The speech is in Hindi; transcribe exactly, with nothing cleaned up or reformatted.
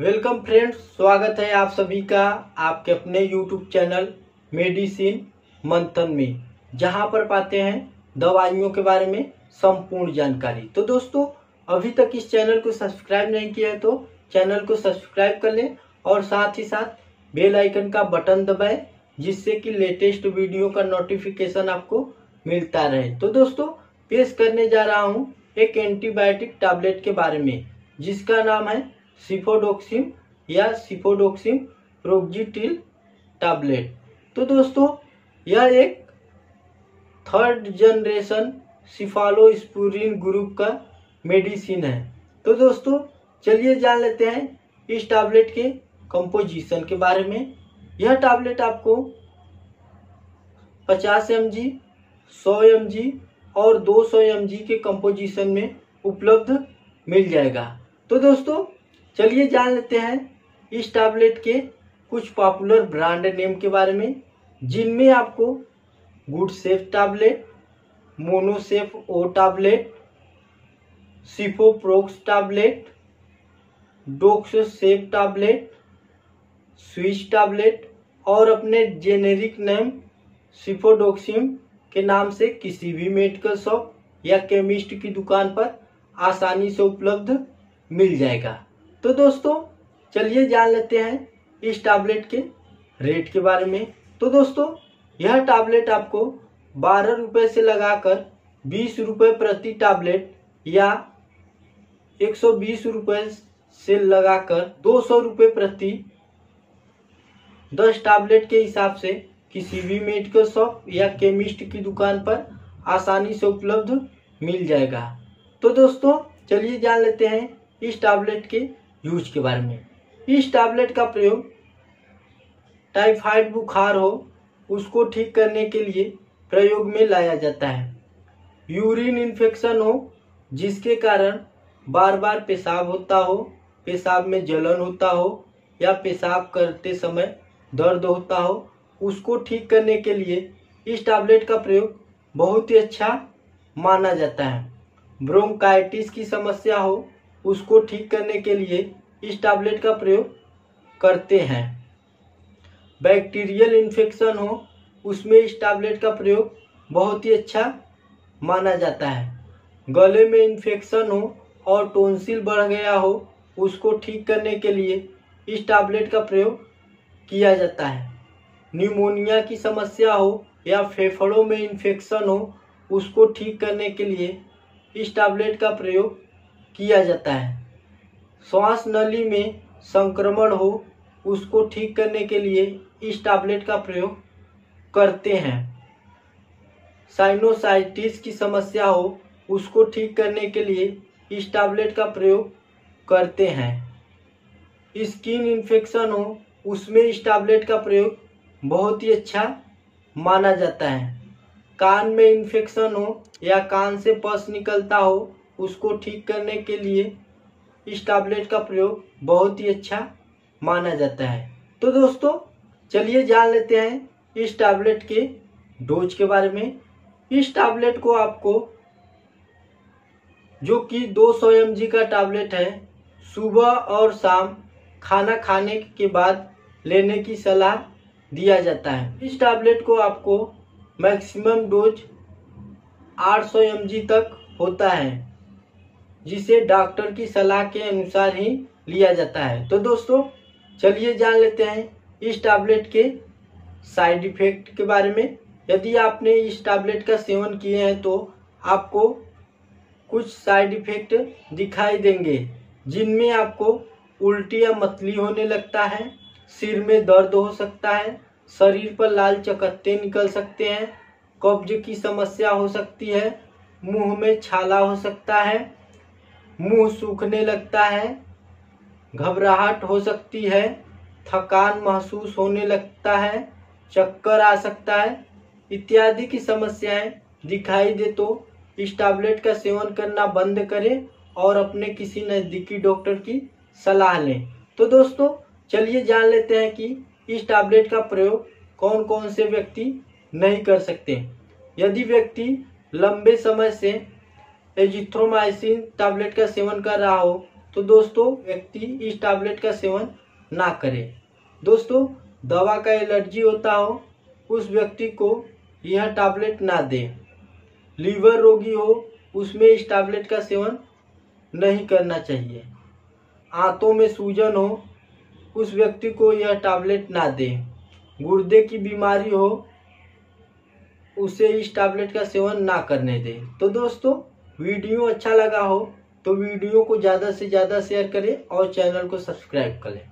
वेलकम फ्रेंड्स, स्वागत है आप सभी का आपके अपने यूट्यूब चैनल मेडिसिन मंथन में, जहां पर पाते हैं दवाइयों के बारे में संपूर्ण जानकारी। तो दोस्तों, अभी तक इस चैनल को सब्सक्राइब नहीं किया है तो चैनल को सब्सक्राइब कर लें और साथ ही साथ बेल आइकन का बटन दबाएं, जिससे कि लेटेस्ट वीडियो का नोटिफिकेशन आपको मिलता रहे। तो दोस्तों, पेश करने जा रहा हूं एक एंटीबायोटिक टैबलेट के बारे में, जिसका नाम है सिफोडोक्सिम या सिफोडोक्सिम प्रोक्जिटिल टैबलेट। तो दोस्तों, यह एक थर्ड जनरेशन सिफालोस्पुरिन ग्रुप का मेडिसिन है। तो दोस्तों, चलिए जान लेते हैं इस टैबलेट के कंपोजिशन के बारे में। यह टैबलेट आपको पचास एम जी, सौ एम जी और दो सौ एम जी के कंपोजिशन में उपलब्ध मिल जाएगा। तो दोस्तों, चलिए जान लेते हैं इस टैबलेट के कुछ पॉपुलर ब्रांड नेम के बारे में, जिनमें आपको Gudcef tablet, Monocef O tablet, Cefoprox tablet, Doxocef tablet, switch tablet और अपने जेनेरिक नेम सिफोडोक्सिम के नाम से किसी भी मेडिकल शॉप या केमिस्ट की दुकान पर आसानी से उपलब्ध मिल जाएगा। तो दोस्तों, चलिए जान लेते हैं इस टैबलेट के रेट के बारे में। तो दोस्तों, यह टैबलेट आपको बारह रुपये से लगाकर बीस रुपये प्रति टैबलेट या एक सौ बीस रुपये से लगाकर दो सौ रुपये प्रति दस टैबलेट के हिसाब से किसी भी मेडिकल शॉप या केमिस्ट की दुकान पर आसानी से उपलब्ध मिल जाएगा। तो दोस्तों, चलिए जान लेते हैं इस टैबलेट के यूज के बारे में। इस टैबलेट का प्रयोग टाइफाइड बुखार हो उसको ठीक करने के लिए प्रयोग में लाया जाता है। यूरिन इन्फेक्शन हो जिसके कारण बार बार पेशाब होता हो, पेशाब में जलन होता हो या पेशाब करते समय दर्द होता हो, उसको ठीक करने के लिए इस टैबलेट का प्रयोग बहुत ही अच्छा माना जाता है। ब्रोंकाइटिस की समस्या हो उसको ठीक करने के लिए इस टैबलेट का प्रयोग करते हैं। बैक्टीरियल इन्फेक्शन हो उसमें इस टैबलेट का प्रयोग बहुत ही अच्छा माना जाता है। गले में इन्फेक्शन हो और टोंसिल बढ़ गया हो उसको ठीक करने के लिए इस टैबलेट का प्रयोग किया जाता है। न्यूमोनिया की समस्या हो या फेफड़ों में इन्फेक्शन हो उसको ठीक करने के लिए इस टैबलेट का प्रयोग किया जाता है। श्वास नली में संक्रमण हो उसको ठीक करने के लिए इस टैबलेट का प्रयोग करते हैं। साइनोसाइटिस की समस्या हो उसको ठीक करने के लिए इस टैबलेट का प्रयोग करते हैं। स्किन इन्फेक्शन हो उसमें इस टैबलेट का प्रयोग बहुत ही अच्छा माना जाता है। कान में इन्फेक्शन हो या कान से पस निकलता हो उसको ठीक करने के लिए इस टैबलेट का प्रयोग बहुत ही अच्छा माना जाता है। तो दोस्तों, चलिए जान लेते हैं इस टैबलेट के डोज के बारे में। इस टैबलेट को आपको, जो कि दो सौ एम जी का टैबलेट है, सुबह और शाम खाना खाने के बाद लेने की सलाह दिया जाता है। इस टैबलेट को आपको मैक्सिमम डोज आठ सौ एम जी तक होता है, जिसे डॉक्टर की सलाह के अनुसार ही लिया जाता है। तो दोस्तों, चलिए जान लेते हैं इस टैबलेट के साइड इफेक्ट के बारे में। यदि आपने इस टैबलेट का सेवन किए हैं तो आपको कुछ साइड इफेक्ट दिखाई देंगे, जिनमें आपको उल्टी या मतली होने लगता है, सिर में दर्द हो सकता है, शरीर पर लाल चकत्ते निकल सकते हैं, कब्ज की समस्या हो सकती है, मुंह में छाला हो सकता है, मुंह सूखने लगता है, घबराहट हो सकती है, थकान महसूस होने लगता है, चक्कर आ सकता है इत्यादि की समस्याएं दिखाई दे तो इस टैबलेट का सेवन करना बंद करें और अपने किसी नज़दीकी डॉक्टर की सलाह लें। तो दोस्तों, चलिए जान लेते हैं कि इस टैबलेट का प्रयोग कौन कौन से व्यक्ति नहीं कर सकते। यदि व्यक्ति लंबे समय से एजिथ्रोमाइसिन टैबलेट का सेवन कर रहा हो तो दोस्तों व्यक्ति इस टैबलेट का सेवन ना करे। दोस्तों दवा का एलर्जी होता हो उस व्यक्ति को यह टैबलेट ना दें। लीवर रोगी हो उसमें इस टैबलेट का सेवन नहीं करना चाहिए। आंतों में सूजन हो उस व्यक्ति को यह टैबलेट ना दें। गुर्दे की बीमारी हो उसे इस टैबलेट का सेवन ना करने दें। तो दोस्तों वीडियो अच्छा लगा हो तो वीडियो को ज़्यादा से ज़्यादा शेयर करें और चैनल को सब्सक्राइब करें।